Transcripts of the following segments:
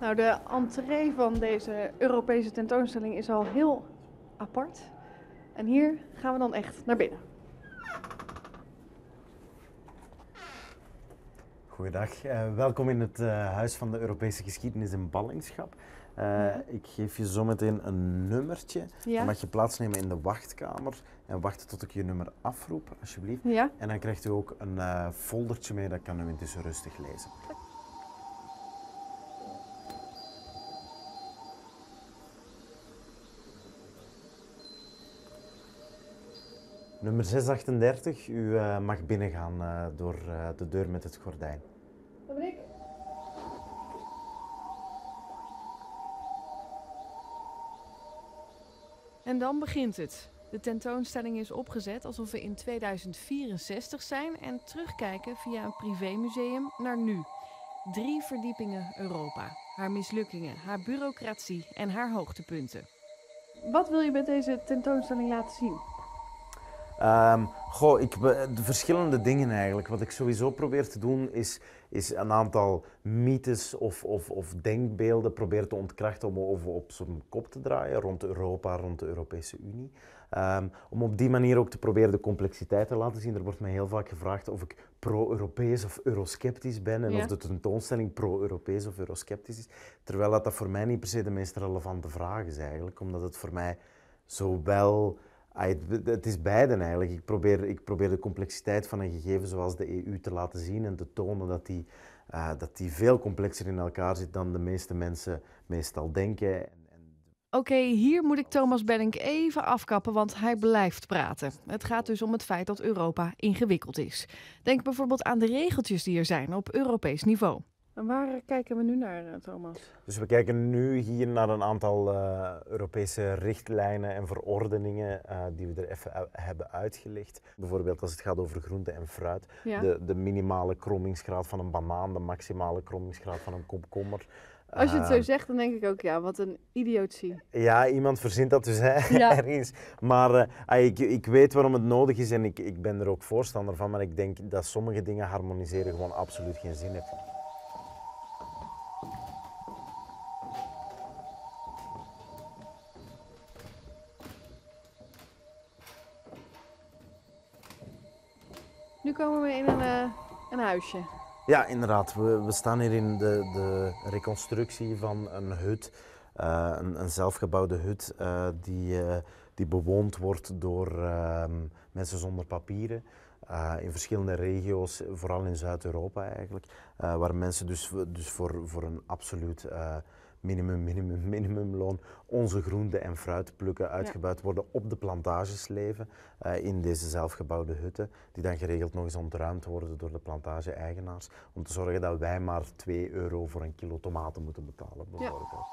Nou, de entree van deze Europese tentoonstelling is al heel apart. En hier gaan we dan echt naar binnen. Goeiedag, welkom in het Huis van de Europese Geschiedenis in Ballingschap. Ik geef je zometeen een nummertje. Ja. Dan mag je plaatsnemen in de wachtkamer en wachten tot ik je nummer afroep, alsjeblieft. Ja. En dan krijgt u ook een foldertje mee, dat kan u intussen rustig lezen. Nummer 638, u mag binnengaan door de deur met het gordijn. Dat ben ik. En dan begint het. De tentoonstelling is opgezet alsof we in 2064 zijn en terugkijken via een privémuseum naar nu. 3 verdiepingen Europa. Haar mislukkingen, haar bureaucratie en haar hoogtepunten. Wat wil je met deze tentoonstelling laten zien? De verschillende dingen eigenlijk. Wat ik sowieso probeer te doen is een aantal mythes of denkbeelden proberen te ontkrachten om op zijn kop te draaien rond Europa, rond de Europese Unie. Om op die manier ook te proberen de complexiteit te laten zien. Er wordt mij heel vaak gevraagd of ik pro-Europees of eurosceptisch ben en of de tentoonstelling pro-Europees of eurosceptisch is. Terwijl dat voor mij niet per se de meest relevante vraag is eigenlijk, omdat het voor mij zowel... Het is beiden eigenlijk. Ik probeer de complexiteit van een gegeven zoals de EU te laten zien en te tonen dat die veel complexer in elkaar zit dan de meeste mensen meestal denken. Oké, hier moet ik Thomas Bellink even afkappen, want hij blijft praten. Het gaat dus om het feit dat Europa ingewikkeld is. Denk bijvoorbeeld aan de regeltjes die er zijn op Europees niveau. En waar kijken we nu naar, Thomas? Dus we kijken nu hier naar een aantal Europese richtlijnen en verordeningen die we er even hebben uitgelicht. Bijvoorbeeld als het gaat over groente en fruit. Ja. De minimale krommingsgraad van een banaan, de maximale krommingsgraad van een komkommer. Als je het zo zegt, dan denk ik ook, ja, wat een idiotie. Ja, iemand verzint dat dus Ja. ergens. Maar ik weet waarom het nodig is en ik ben er ook voorstander van. Maar ik denk dat sommige dingen harmoniseren gewoon absoluut geen zin heeft. Nu komen we in een huisje. Ja, inderdaad. We staan hier in de reconstructie van een hut, een zelfgebouwde hut die bewoond wordt door mensen zonder papieren. In verschillende regio's, vooral in Zuid-Europa eigenlijk, waar mensen dus voor een absoluut minimumloon onze groente en fruit plukken, uitgebuit worden, op de plantages leven, in deze zelfgebouwde hutten, die dan geregeld nog eens ontruimd worden door de plantage-eigenaars, om te zorgen dat wij maar 2 euro voor een kilo tomaten moeten betalen, bijvoorbeeld. Ja.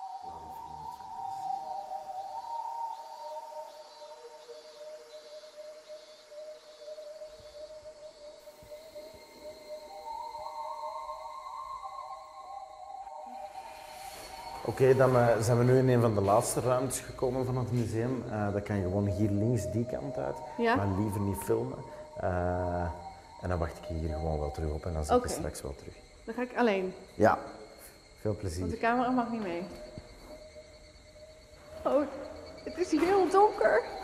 Oké, dan zijn we nu in een van de laatste ruimtes gekomen van het museum. Dat kan je gewoon hier links die kant uit, maar liever niet filmen. En dan wacht ik je hier gewoon wel terug op en dan zie ik je straks wel terug. Dan ga ik alleen. Ja, veel plezier. Want de camera mag niet mee. Oh, het is hier heel donker.